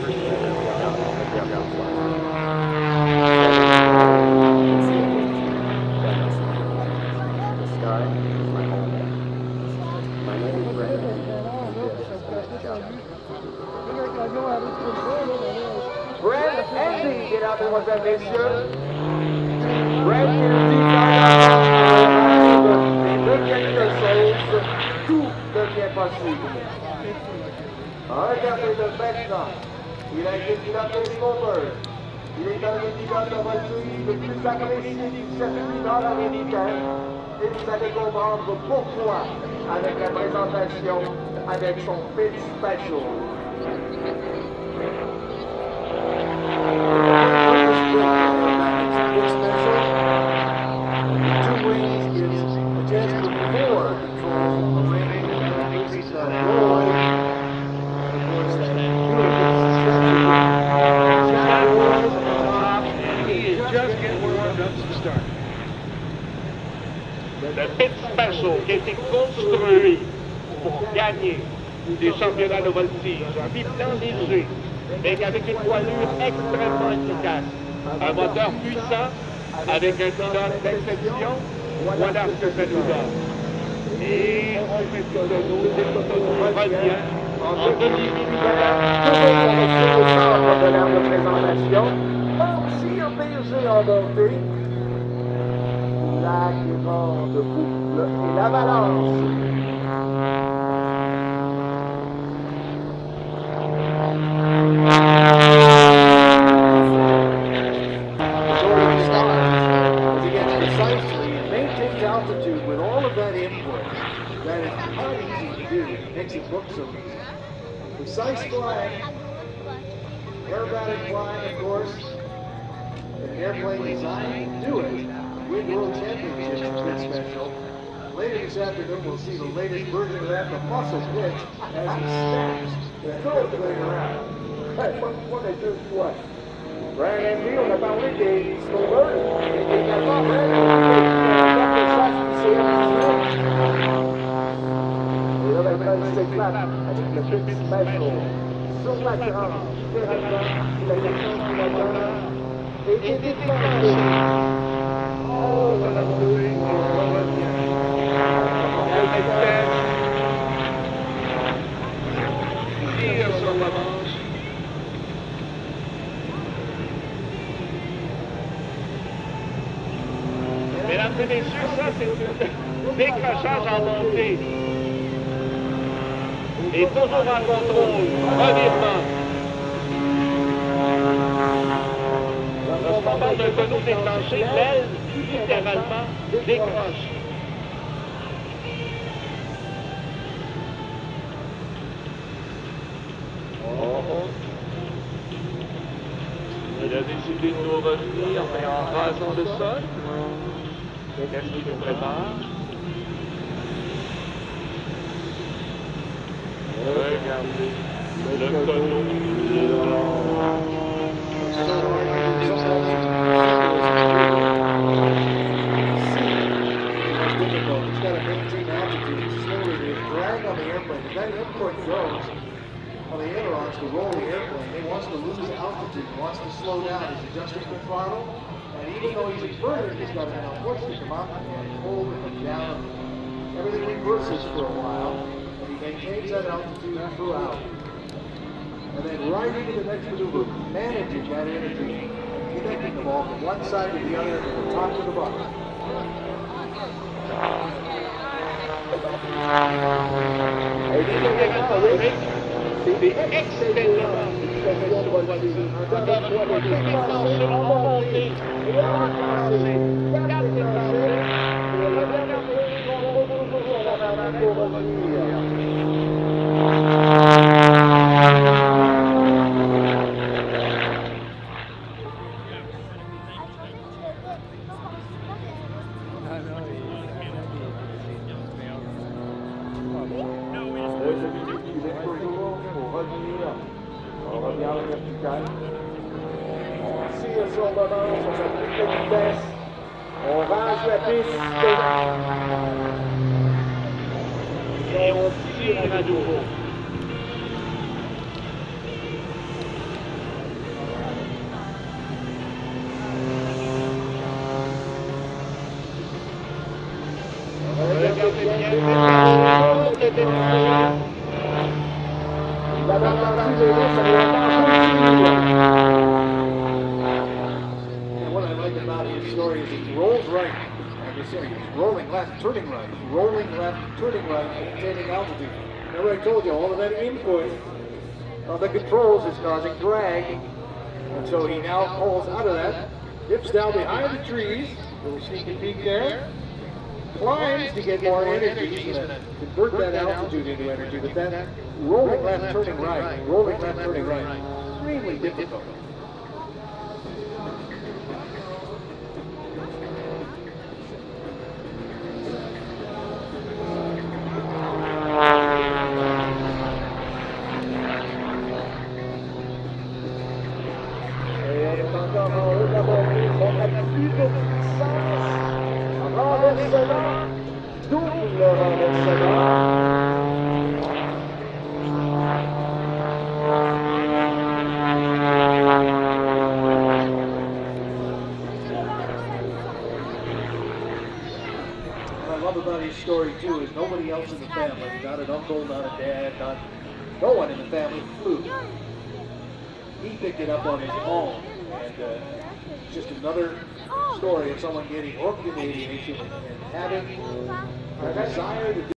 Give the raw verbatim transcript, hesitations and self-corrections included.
Brent Andy, mesdames et messieurs. Brent qui nous dit dans de quelque chose, tout devient possible. Regardez le maintenant. Il a été piloté Snowbird. Il est un des pilotes de voiture le plus apprécié du circuit nord-américain. Et vous allez comprendre pourquoi avec la présentation avec son Pit Special. Le Pit Special qui a été construit pour gagner des championnats de voltige en pilotant léger, mais avec une voilure extrêmement efficace, un moteur puissant avec un pilote d'exception, voilà ce que ça nous donne. Et on fait tout de nous, c'est tout de nous revient en demi-minute. De l'air de présentation, aussi empêché en montée, la grande boucle et l'avalanche. Altitude with all of that input, that is not easy to do. It makes it look so easy. Precise flying, aerobatic flying, of course, and airplane design, do it. Win World Championships is Pit Special. Later this afternoon, we'll see the latest version of that, the muscle pitch, as he snaps the throat going around. Hey, what, what they do is what? Brian Andy, on a parlé des Snowbirds, et également Brian Andy, et là, maintenant, il s'éclate avec le Pit Special sur la grande, littéralement, la question du moteur est déclenchée. Oh, ça va trouver, on revient. Tire sur la manche. Mesdames et messieurs, ça c'est un décrochage en montée. Et toujours en contrôle, revirement. Lorsqu'on parle d'un tonneau déclenché, l'aile, littéralement, décroche. Oh. Il a décidé de nous revenir, mais en rasant le sol. Qu'est-ce qu'il nous prépare? Regardez le tonneau. On the ailerons to roll the airplane, he wants to lose altitude, he wants to slow down, he's adjusting the throttle, and even though he's inverted, he's got to now push to come up and hold and come down. Everything reverses for a while, and he maintains that altitude throughout. And then right into the next maneuver, managing that energy, connecting them all from one side to the other, from the top to the bottom. C'est excellent. On revient à la verticale. On tire sur le moment, sur sa petite vitesse. On range la piste. Et on tire à nouveau. the series. Rolling left, turning right. Rolling left, turning right, maintaining altitude. Remember I told you, all of that input on the controls is causing drag. And so he now pulls out of that, dips down behind the trees, little sneaky peek there, climbs to get more energy. He's going to convert that altitude into energy, but that rolling left, turning right, rolling left, turning right, extremely difficult. What I love about his story too is nobody else in the family, not an uncle, not a dad, not no one in the family flew. He picked it up on his own, and uh, it's just another story of someone getting hooked in aviation and having a desire to do